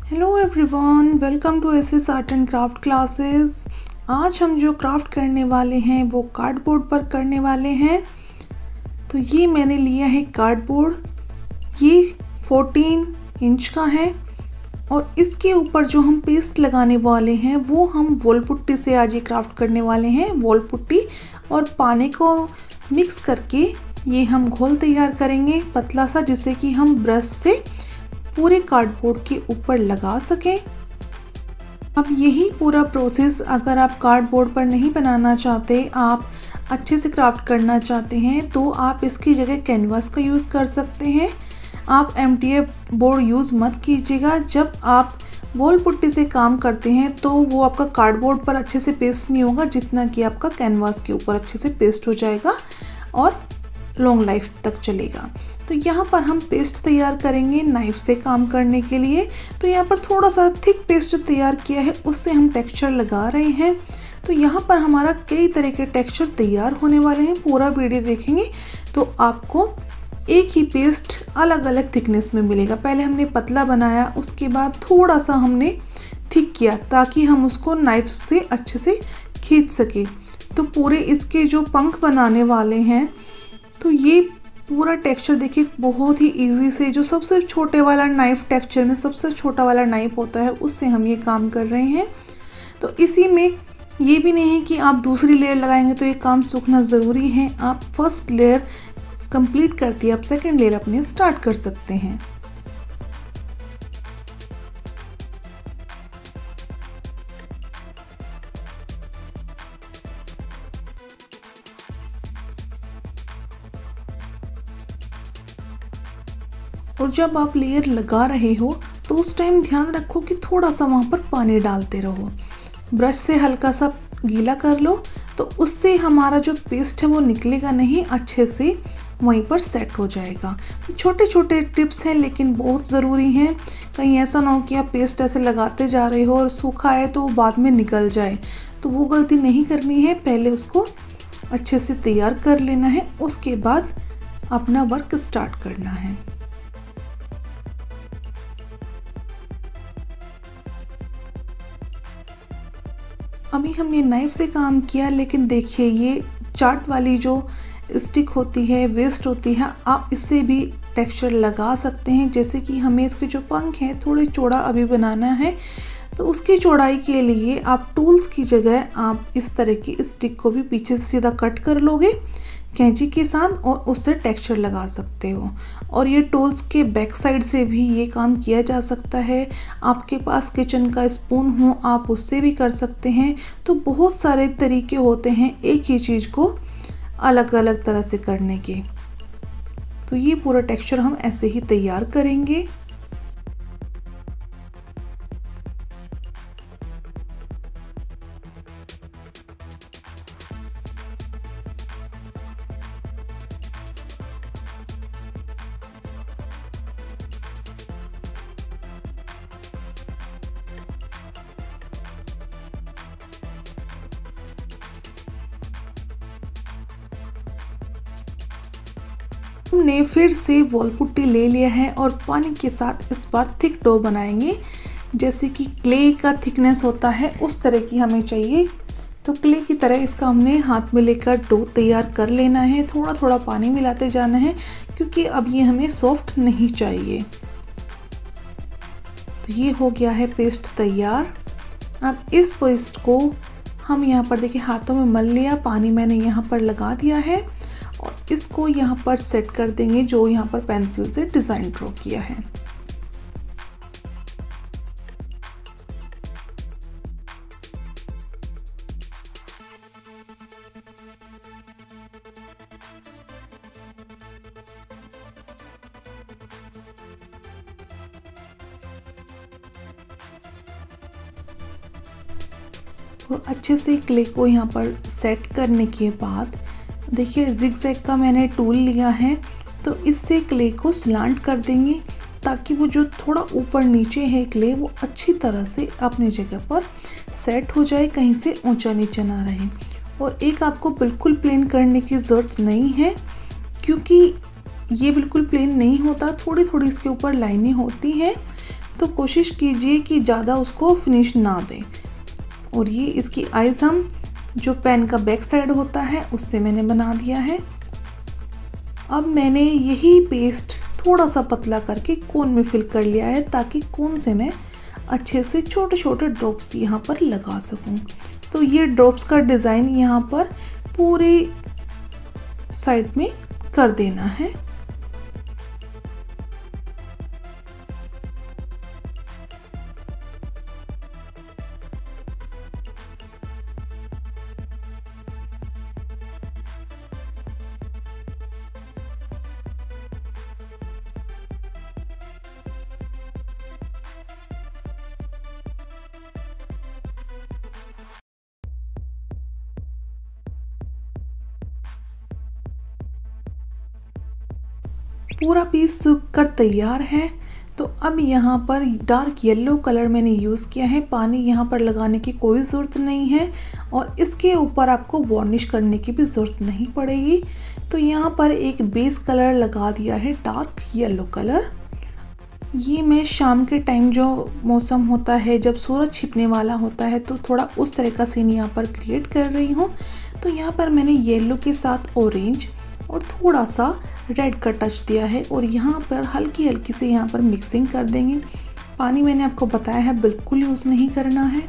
Hello everyone, welcome to S S art and craft classes. आज हम जो क्राफ्ट करने वाले हैं वो कार्डबोर्ड पर करने वाले हैं। तो ये मैंने लिया है कार्डबोर्ड, ये 14 इंच का है और इसके ऊपर जो हम पेस्ट लगाने वाले हैं वो हम वॉल पुट्टी से आज ये क्राफ्ट करने वाले हैं। वॉल पुट्टी और पानी को मिक्स करके ये हम घोल तैयार करेंगे पतला सा, जिससे कि हम ब्रश से पूरे कार्डबोर्ड के ऊपर लगा सकें। अब यही पूरा प्रोसेस अगर आप कार्डबोर्ड पर नहीं बनाना चाहते, आप अच्छे से क्राफ्ट करना चाहते हैं, तो आप इसकी जगह कैनवास का यूज़ कर सकते हैं। आप MDF बोर्ड यूज़ मत कीजिएगा। जब आप वॉल पुट्टी से काम करते हैं तो वो आपका कार्डबोर्ड पर अच्छे से पेस्ट नहीं होगा जितना कि आपका कैनवास के ऊपर अच्छे से पेस्ट हो जाएगा और लॉन्ग लाइफ तक चलेगा। तो यहाँ पर हम पेस्ट तैयार करेंगे नाइफ से काम करने के लिए। तो यहाँ पर थोड़ा सा थिक पेस्ट जो तैयार किया है उससे हम टेक्सचर लगा रहे हैं। तो यहाँ पर हमारा कई तरह के टेक्सचर तैयार होने वाले हैं। पूरा वीडियो देखेंगे तो आपको एक ही पेस्ट अलग अलग थिकनेस में मिलेगा। पहले हमने पतला बनाया, उसके बाद थोड़ा सा हमने थिक किया ताकि हम उसको नाइफ से अच्छे से खींच सके। तो पूरे इसके जो पंख बनाने वाले हैं, तो ये पूरा टेक्सचर देखिए बहुत ही इजी से, जो सबसे छोटे वाला नाइफ टेक्सचर में सबसे छोटा वाला नाइफ होता है उससे हम ये काम कर रहे हैं। तो इसी में ये भी नहीं है कि आप दूसरी लेयर लगाएंगे तो ये काम सूखना ज़रूरी है। आप फर्स्ट लेयर कंप्लीट करके आप सेकंड लेयर अपने स्टार्ट कर सकते हैं। और जब आप लेयर लगा रहे हो तो उस टाइम ध्यान रखो कि थोड़ा सा वहाँ पर पानी डालते रहो। ब्रश से हल्का सा गीला कर लो तो उससे हमारा जो पेस्ट है वो निकलेगा नहीं, अच्छे से वहीं पर सेट हो जाएगा। तो छोटे छोटे टिप्स हैं लेकिन बहुत ज़रूरी हैं। कहीं ऐसा ना हो कि आप पेस्ट ऐसे लगाते जा रहे हो और सूखा है तो वो बाद में निकल जाए, तो वो गलती नहीं करनी है। पहले उसको अच्छे से तैयार कर लेना है, उसके बाद अपना वर्क स्टार्ट करना है। अभी हमने नाइफ से काम किया, लेकिन देखिए ये चार्ट वाली जो स्टिक होती है, वेस्ट होती है, आप इससे भी टेक्सचर लगा सकते हैं। जैसे कि हमें इसके जो पंख हैं थोड़े चौड़ा अभी बनाना है, तो उसकी चौड़ाई के लिए आप टूल्स की जगह आप इस तरह की स्टिक को भी पीछे से सीधा कट कर लोगे कैंची के साथ और उससे टेक्सचर लगा सकते हो। और ये टूल्स के बैक साइड से भी ये काम किया जा सकता है। आपके पास किचन का स्पून हो आप उससे भी कर सकते हैं। तो बहुत सारे तरीके होते हैं एक ही चीज़ को अलग अलग तरह से करने के। तो ये पूरा टेक्सचर हम ऐसे ही तैयार करेंगे। हमने फिर से वॉल पुट्टी ले लिया है और पानी के साथ इस बार थिक डो बनाएंगे। जैसे कि क्ले का थिकनेस होता है उस तरह की हमें चाहिए। तो क्ले की तरह इसका हमने हाथ में लेकर डो तैयार कर लेना है। थोड़ा थोड़ा पानी मिलाते जाना है क्योंकि अब ये हमें सॉफ्ट नहीं चाहिए। तो ये हो गया है पेस्ट तैयार। अब इस पेस्ट को हम यहाँ पर देखिए हाथों में मल लिया, पानी मैंने यहाँ पर लगा दिया है और इसको यहाँ पर सेट कर देंगे जो यहाँ पर पेंसिल से डिज़ाइन ड्रॉ किया है। और अच्छे से क्ले को यहाँ पर सेट करने के बाद देखिए जिगजैग का मैंने टूल लिया है, तो इससे क्ले को स्लांट कर देंगे ताकि वो जो थोड़ा ऊपर नीचे है क्ले वो अच्छी तरह से अपनी जगह पर सेट हो जाए, कहीं से ऊंचा नीचे ना रहे। और एक आपको बिल्कुल प्लेन करने की ज़रूरत नहीं है क्योंकि ये बिल्कुल प्लेन नहीं होता, थोड़ी थोड़ी इसके ऊपर लाइनें होती हैं। तो कोशिश कीजिए कि ज़्यादा उसको फिनिश ना दें। और ये इसकी आइज़ हम जो पेन का बैक साइड होता है उससे मैंने बना दिया है। अब मैंने यही पेस्ट थोड़ा सा पतला करके कोन में फिल कर लिया है ताकि कोन से मैं अच्छे से छोटे छोटे ड्रॉप्स यहाँ पर लगा सकूँ। तो ये ड्रॉप्स का डिज़ाइन यहाँ पर पूरे साइड में कर देना है। पूरा पीस सूख कर तैयार है। तो अब यहाँ पर डार्क येलो कलर मैंने यूज़ किया है। पानी यहाँ पर लगाने की कोई ज़रूरत नहीं है और इसके ऊपर आपको वार्निश करने की भी ज़रूरत नहीं पड़ेगी। तो यहाँ पर एक बेस कलर लगा दिया है डार्क येलो कलर। ये मैं शाम के टाइम जो मौसम होता है जब सूरज छिपने वाला होता है तो थोड़ा उस तरह का सीन यहाँ पर क्रिएट कर रही हूँ। तो यहाँ पर मैंने येलो के साथ ऑरेंज और थोड़ा सा रेड का टच दिया है और यहाँ पर हल्की हल्की से यहाँ पर मिक्सिंग कर देंगे। पानी मैंने आपको बताया है बिल्कुल यूज़ नहीं करना है।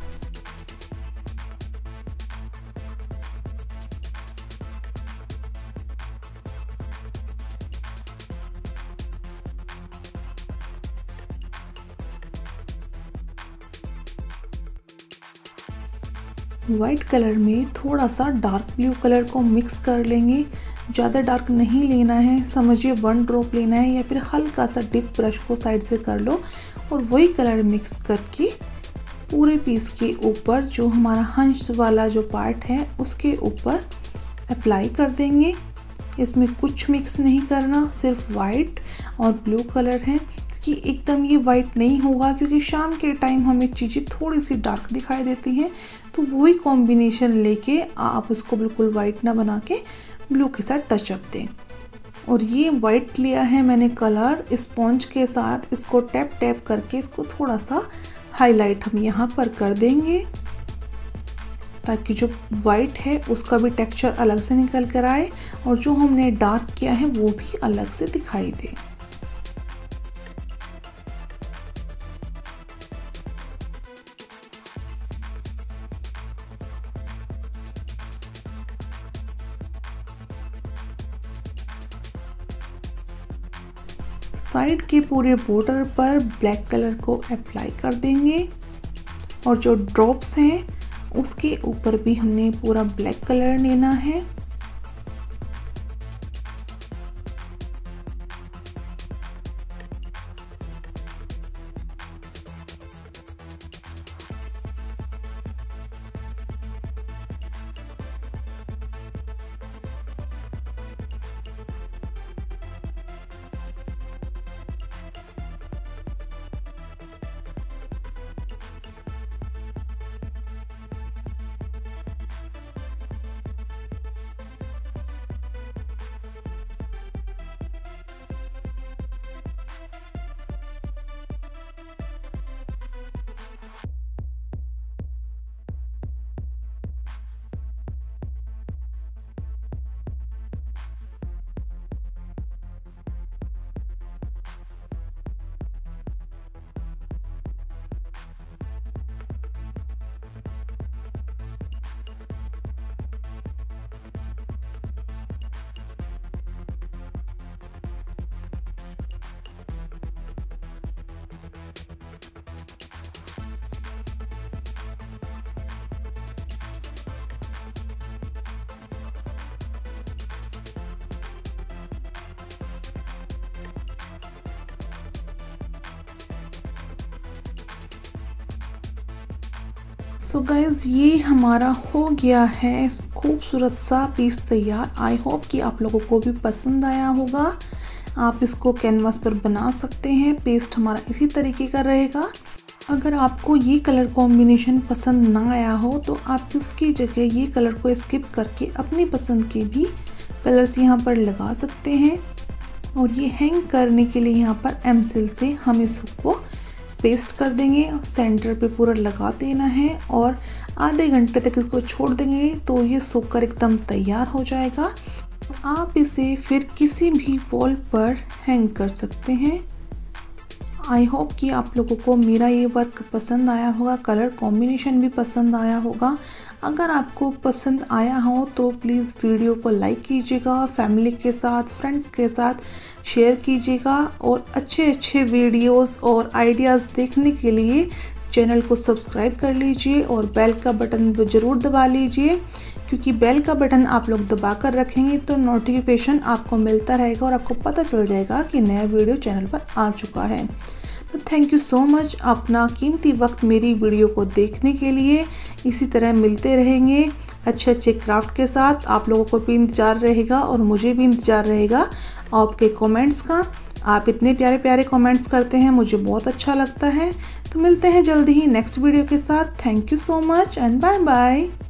वाइट कलर में थोड़ा सा डार्क ब्लू कलर को मिक्स कर लेंगे। ज़्यादा डार्क नहीं लेना है, समझिए 1 ड्रॉप लेना है या फिर हल्का सा डिप ब्रश को साइड से कर लो और वही कलर मिक्स करके पूरे पीस के ऊपर जो हमारा हंस वाला जो पार्ट है उसके ऊपर अप्लाई कर देंगे। इसमें कुछ मिक्स नहीं करना, सिर्फ वाइट और ब्लू कलर है कि एकदम ये वाइट नहीं होगा क्योंकि शाम के टाइम हमें चीज़ें थोड़ी सी डार्क दिखाई देती हैं। तो वही कॉम्बिनेशन लेके आप उसको बिल्कुल वाइट ना बना के ब्लू के साथ टचअप दें। और ये वाइट लिया है मैंने कलर, स्पॉन्ज के साथ इसको टैप टैप करके इसको थोड़ा सा हाईलाइट हम यहाँ पर कर देंगे ताकि जो वाइट है उसका भी टेक्सचर अलग से निकल कर आए और जो हमने डार्क किया है वो भी अलग से दिखाई दे। साइड के पूरे बॉर्डर पर ब्लैक कलर को अप्लाई कर देंगे और जो ड्रॉप्स हैं उसके ऊपर भी हमने पूरा ब्लैक कलर लेना है। सो गाइज ये हमारा हो गया है खूबसूरत सा पीस तैयार। आई होप कि आप लोगों को भी पसंद आया होगा। आप इसको कैनवास पर बना सकते हैं। पेस्ट हमारा इसी तरीके का रहेगा। अगर आपको ये कलर कॉम्बिनेशन पसंद ना आया हो तो आप इसकी जगह ये कलर को स्किप करके अपनी पसंद के भी कलर्स यहाँ पर लगा सकते हैं। और ये हैंग करने के लिए यहाँ पर एमसिल से हम इसको पेस्ट कर देंगे, सेंटर पे पूरा लगा देना है और आधे घंटे तक इसको छोड़ देंगे तो ये सूखकर एकदम तैयार हो जाएगा। आप इसे फिर किसी भी वॉल पर हैंग कर सकते हैं। आई होप कि आप लोगों को मेरा ये वर्क पसंद आया होगा, कलर कॉम्बिनेशन भी पसंद आया होगा। अगर आपको पसंद आया हो तो प्लीज़ वीडियो को लाइक कीजिएगा, फैमिली के साथ, फ्रेंड्स के साथ शेयर कीजिएगा और अच्छे अच्छे वीडियोस और आइडियाज़ देखने के लिए चैनल को सब्सक्राइब कर लीजिए और बेल का बटन ज़रूर दबा लीजिए, क्योंकि बेल का बटन आप लोग दबा कर रखेंगे तो नोटिफिकेशन आपको मिलता रहेगा और आपको पता चल जाएगा कि नया वीडियो चैनल पर आ चुका है। तो थैंक यू सो मच अपना कीमती वक्त मेरी वीडियो को देखने के लिए। इसी तरह मिलते रहेंगे अच्छे अच्छे क्राफ्ट के साथ। आप लोगों को भी इंतज़ार रहेगा और मुझे भी इंतज़ार रहेगा आपके कमेंट्स का। आप इतने प्यारे प्यारे कमेंट्स करते हैं, मुझे बहुत अच्छा लगता है। तो मिलते हैं जल्दी ही नेक्स्ट वीडियो के साथ। Thank you so much and bye bye.